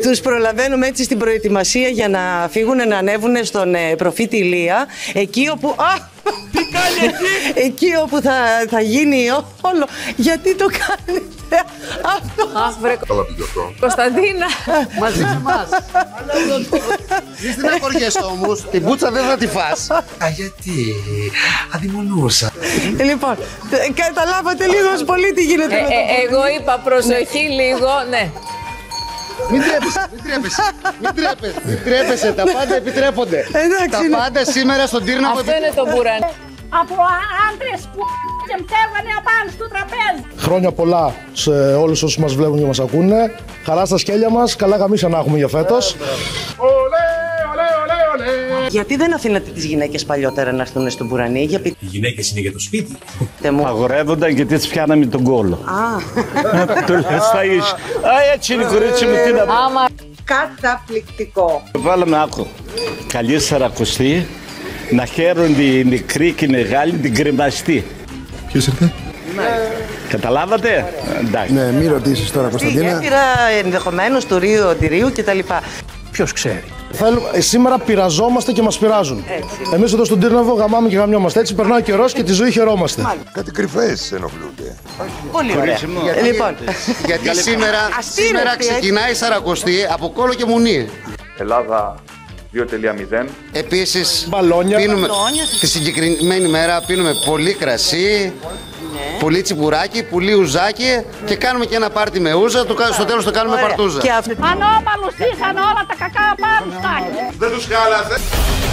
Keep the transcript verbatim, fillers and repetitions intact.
Τους προλαβαίνουμε έτσι στην προετοιμασία για να φύγουν να ανέβουν στον ε, προφήτη Ηλία. Εκεί όπου... Α! Τι κάνει εκεί! Εκεί όπου θα, θα γίνει όλο. Γιατί το κάνετε αυτό? Καλά πήγε αυτό. Κωνσταντίνα, μαζί με εμάς. Μην στεναχωριέσαι όμως, την πουτσα δεν θα τη φας. Α, γιατί, αδειμονούσα. Λοιπόν, καταλάβατε λίγο πολύ τι γίνεται Ε, με το ε, εγώ είπα προσοχή λίγο, ναι. Μην τρέπεσαι, μην τρέπεσαι, μην τρέπεσαι, μην τρέπεσαι, τα πάντα επιτρέπονται. Εντάξει, Τα είναι. πάντα σήμερα στον Τύρναβο. Αυτό είναι το μπουρανί. Από άντρες που και μτέβανε απάνω στο τραπέζι. Χρόνια πολλά σε όλους όσους μας βλέπουν και μας ακούνε. Χαρά στα σκέλια μας, καλά γαμίσια να έχουμε για φέτος. Γιατί δεν αφήνατε τις γυναίκες παλιότερα να έρθουν στον Μπουρανί? Για πείτε Οι γυναίκες είναι για το σπίτι. μου. Αγορεύονταν γιατί τις πιάναμε τον κόλλο. Α, Το λες θα είσαι. Α, έτσι είναι κορίτσι μου, τι να πω. Άμα καταπληκτικό. Βάλαμε άκου. Καλή σαρακοστή, να χαίρουν οι μικροί και οι μεγάλοι την κρεμαστή. Ποιος ήρθε? Καταλάβατε? Εντάξει. Ναι, μην ρωτήσεις τώρα, Η Κωνσταντίνα. γέφυρα ενδεχομένως του Ρίου Οντηρίου κτλ. Ποιος ξέρει. Θέλουμε, ε, σήμερα πειραζόμαστε και μας πειράζουν. Εμείς εδώ στον Τύρναβο γαμάμε και γαμιόμαστε. Έτσι περνάει ο καιρός και τη ζωή χαιρόμαστε. Κάτι κρυφές ενοχλούνται. Πολύ ωραία. Λοιπόν, Γιατί σήμερα, Αστήρευτη, σήμερα έτσι. ξεκινάει η Σαρακοστή από Κόλο και Μουνί. Ελλάδα δύο κόμμα μηδέν. Επίσης, Μπαλόνια. πίνουμε Μπαλόνια. τη συγκεκριμένη μέρα πίνουμε πολύ κρασί, πολύ τσιπουράκι, πολύ ουζάκι και κάνουμε και ένα πάρτι με ούζα, το, κα- στο τέλος το κάνουμε ωραία. παρτούζα. Και αυτό. Ανώμαλους είχαν όλα τα κακά πάνω στα. Δεν τους χάλασε.